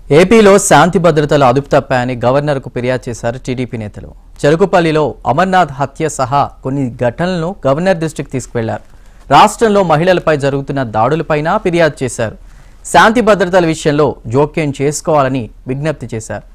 ఏపీలో శాంతి భద్రతలు అదుపు తప్పాయని గవర్నర్కు ఫిర్యాదు చేశారు టీడీపీ నేతలు. చెరుకుపల్లిలో అమర్నాథ్ హత్య సహా కొన్ని ఘటనలను గవర్నర్ దృష్టికి తీసుకువెళ్లారు. రాష్ట్రంలో మహిళలపై జరుగుతున్న దాడులపైన ఫిర్యాదు చేశారు. శాంతి భద్రతల విషయంలో జోక్యం చేసుకోవాలని విజ్ఞప్తి చేశారు.